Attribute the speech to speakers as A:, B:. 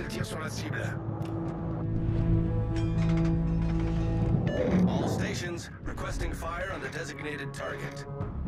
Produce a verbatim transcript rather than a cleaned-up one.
A: le tir sur la cible.
B: All stations requesting fire on the designated target.